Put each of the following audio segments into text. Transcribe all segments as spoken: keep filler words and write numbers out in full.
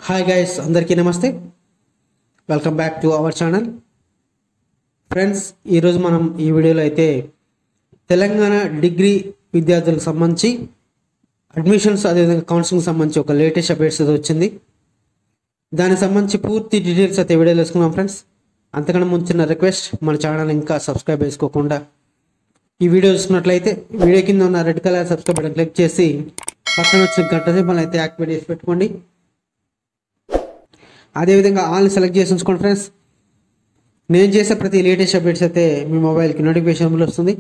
Hi guys, అందరికీ నమస్తే. Welcome back to our channel. Friends, ఈరోజు మనం ఈ వీడియోలో అయితే తెలంగాణ డిగ్రీ విద్యార్థులకు సంబంధించి అడ్మిషన్స్ అదేవిధంగా కౌన్సిలింగ్ సంబంధించి ఒక లేటెస్ట్ అప్డేట్స్ అయితే వచ్చింది. దానికి సంబంధించి పూర్తి డీటెయిల్స్ అయితే వీడియోలో వేసుకున్నాం. ఫ్రెండ్స్, అంతకన్నా ముంచిన రిక్వెస్ట్, మన ఛానల్ ఇంకా సబ్స్క్రైబ్ చేసుకోకుండా ఈ వీడియో చూసుకున్నట్లయితే వీడియో కింద ఉన్న red colour subscribe button click చేసి పక్కన వచ్చిన గంట సింబల్ అయితే యాక్టివేట్ చేసి పెట్టుకోండి. అదేవిధంగా ఆల్ని సెలెక్ట్ చేసి ఉంచుకోండి. ఫ్రెండ్స్, నేను చేసే ప్రతి లేటెస్ట్ అప్డేట్స్ అయితే మీ మొబైల్కి నోటిఫికేషన్లో వస్తుంది.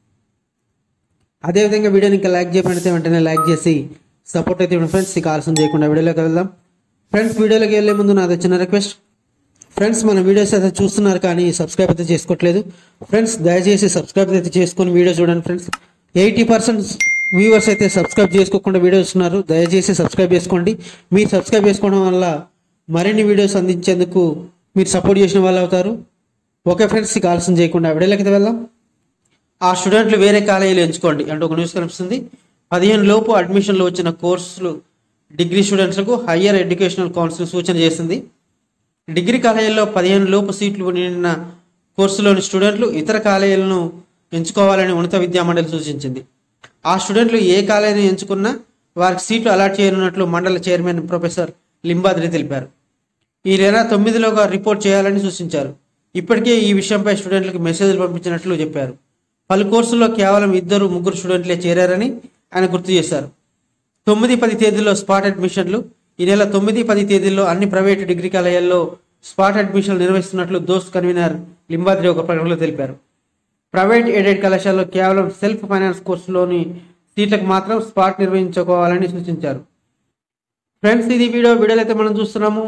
అదేవిధంగా వీడియోని ఇంకా లైక్ చేయకపోతే వెంటనే లైక్ చేసి సపోర్ట్ అయితే ఇవ్వండి. ఫ్రెండ్స్, ఇక ఆలస్యం చేయకుండా వీడియోలోకి వెళ్దాం. ఫ్రెండ్స్, వీడియోలోకి వెళ్ళే ముందు నాది చిన్న రిక్వెస్ట్. ఫ్రెండ్స్, మన వీడియోస్ అయితే చూస్తున్నారు కానీ సబ్స్క్రైబ్ అయితే చేసుకోవట్లేదు. ఫ్రెండ్స్, దయచేసి సబ్స్క్రైబ్ అయితే చేసుకొని వీడియో చూడండి. ఫ్రెండ్స్, ఎయిటీ పర్సెంట్ వ్యూవర్స్ అయితే సబ్స్క్రైబ్ చేసుకోకుండా వీడియో చూస్తున్నారు. దయచేసి సబ్స్క్రైబ్ చేసుకోండి. మీరు సబ్స్క్రైబ్ చేసుకోవడం వల్ల మరిన్ని వీడియోస్ అందించేందుకు మీరు సపోర్ట్ చేసిన వాళ్ళు అవుతారు. ఓకే ఫ్రెండ్స్, ఇక ఆలస్యం చేయకుండా వీడియోలోకి వెళ్దాం. ఆ స్టూడెంట్లు వేరే కాలేజీలు ఎంచుకోండి అంటే ఒక న్యూస్ కనిపిస్తుంది. పదిహేను లోపు అడ్మిషన్లు వచ్చిన కోర్సులు డిగ్రీ స్టూడెంట్స్లకు హయ్యర్ ఎడ్యుకేషనల్ కౌన్సిల్ సూచన చేసింది. డిగ్రీ కాలేజీల్లో పదిహేను లోపు సీట్లు నిండిన కోర్సులోని స్టూడెంట్లు ఇతర కాలేజీలను ఎంచుకోవాలని ఉన్నత విద్యామండలి సూచించింది. ఆ స్టూడెంట్లు ఏ కాలేజీని ఎంచుకున్నా వారికి సీట్లు అలాట్ చేయనున్నట్లు మండలి చైర్మన్ ప్రొఫెసర్ లింబాద్రి తెలిపారు. ఈ నెల తొమ్మిదిలోగా రిపోర్ట్ చేయాలని సూచించారు. ఇప్పటికే ఈ విషయంపై స్టూడెంట్లకు మెసేజ్లు పంపించినట్లు చెప్పారు. పలు కోర్సుల్లో కేవలం ఇద్దరు ముగ్గురు స్టూడెంట్లే చేరారని ఆయన గుర్తు చేశారు. తొమ్మిది పది తేదీల్లో స్పాట్ అడ్మిషన్లు. ఈ నెల తొమ్మిది పది తేదీల్లో అన్ని ప్రైవేటు డిగ్రీ కాలేజీల్లో స్పాట్ అడ్మిషన్లు నిర్వహిస్తున్నట్లు దోస్త్ కన్వీనర్ లింబాద్రి ఒక ప్రకటనలో తెలిపారు. ప్రైవేట్ ఎయిడెడ్ కళాశాలలో కేవలం సెల్ఫ్ ఫైనాన్స్ కోర్సులోని సీట్లకు మాత్రం స్పాట్ నిర్వహించుకోవాలని సూచించారు. ఫ్రెండ్స్, ఇది వీడియో వీడియోలో అయితే మనం చూస్తున్నాము.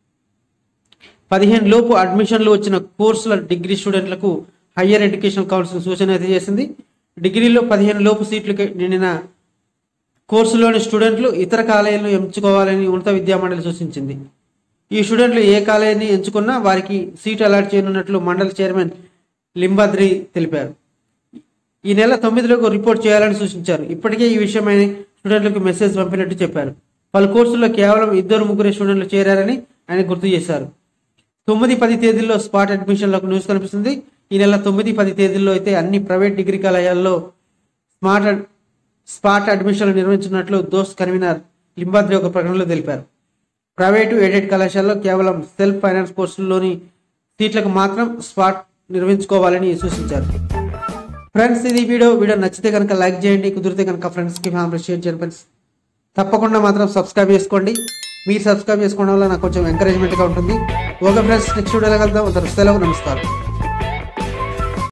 పదిహేను లోపు అడ్మిషన్లు వచ్చిన కోర్సుల డిగ్రీ స్టూడెంట్లకు హయ్యర్ ఎడ్యుకేషన్ కౌన్సిల్ సూచన అయితే చేసింది. డిగ్రీలో పదిహేను లోపు సీట్లు నిండిన కోర్సులోని స్టూడెంట్లు ఇతర కాలేజీలను ఎంచుకోవాలని ఉన్నత విద్యామండలి సూచించింది. ఈ స్టూడెంట్లు ఏ కాలేజీని ఎంచుకున్నా వారికి సీటు అలాట్ చేయనున్నట్లు మండలి చైర్మన్ లింబాద్రి తెలిపారు. ఈ నెల తొమ్మిదిలోకి రిపోర్ట్ చేయాలని సూచించారు. ఇప్పటికే ఈ విషయమై స్టూడెంట్లకు మెసేజ్ పంపినట్టు చెప్పారు. పలు కోర్సుల్లో కేవలం ఇద్దరు ముగ్గురు స్టూడెంట్లు చేరారని ఆయన గుర్తు చేశారు. తొమ్మిది పది తేదీల్లో స్పాట్ అడ్మిషన్లకు న్యూస్ కనిపిస్తుంది. ఈ నెల తొమ్మిది పది తేదీల్లో అయితే అన్ని ప్రైవేట్ డిగ్రీ కళాశాలలో స్మార్ట్ స్పాట్ అడ్మిషన్లు నిర్వహించినట్లు దోస్త్ కన్వీనర్ లింబాద్రి ఒక ప్రకటనలో తెలిపారు. ప్రైవేటు ఎయిడెడ్ కళాశాలలో కేవలం సెల్ఫ్ ఫైనాన్స్ కోర్సుల్లోని సీట్లకు మాత్రం స్పాట్ నిర్వహించుకోవాలని సూచించారు. ఫ్రెండ్స్, ఇది వీడియో వీడియో నచ్చితే కనుక లైక్ చేయండి. కుదిరితే కనుక ఫ్రెండ్స్కి ఫ్యామిలీ షేర్ చేయండి. ఫ్రెండ్స్, తప్పకుండా మాత్రం సబ్స్క్రైబ్ చేసుకోండి. మీరు సబ్స్క్రైబ్ చేసుకోవడం వల్ల నాకు కొంచెం ఎంకరేజ్మెంట్గా ఉంటుంది. ఓకే ఫ్రెండ్స్, నెక్స్ట్ వీడియోలో కలుద్దాం. సెలవు, నమస్కారం.